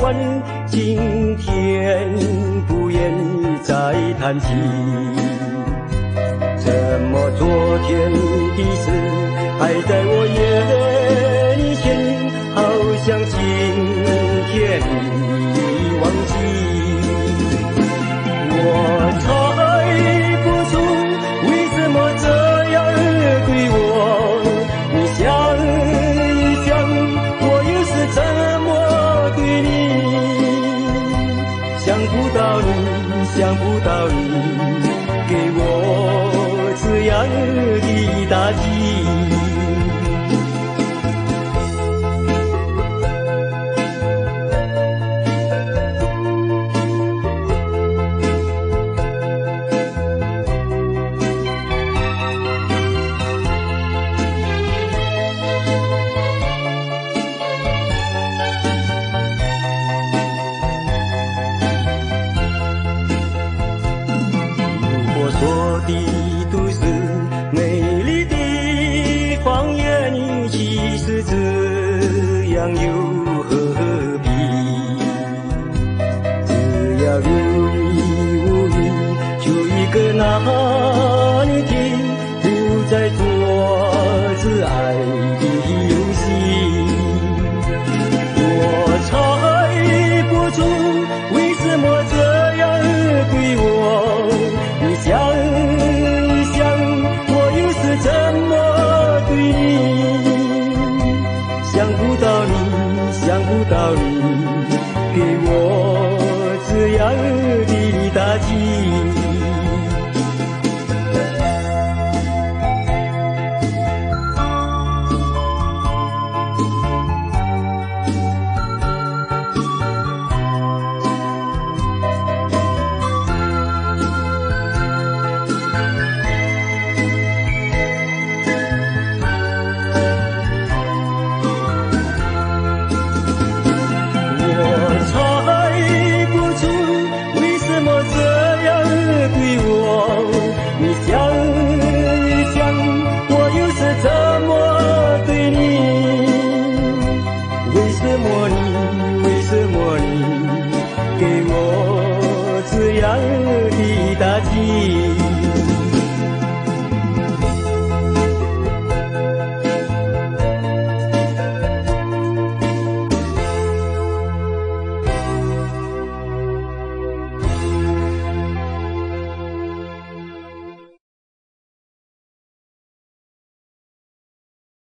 关，今天不愿再谈起。怎么昨天的事还在我眼前，好像今天已忘记。我猜不出为什么这样对我，你想一想，我又是怎么对你？想不到你，想不到你给我这样的打击。说的都是美丽的谎言，其实这样又何必？只要有你无你，就一个难题，不再做这爱的游戏。我猜不出为什么这样对我，你想一想，我又是怎么对你？想不到你，想不到你给我这样的打击。为什么你给我这样的打击？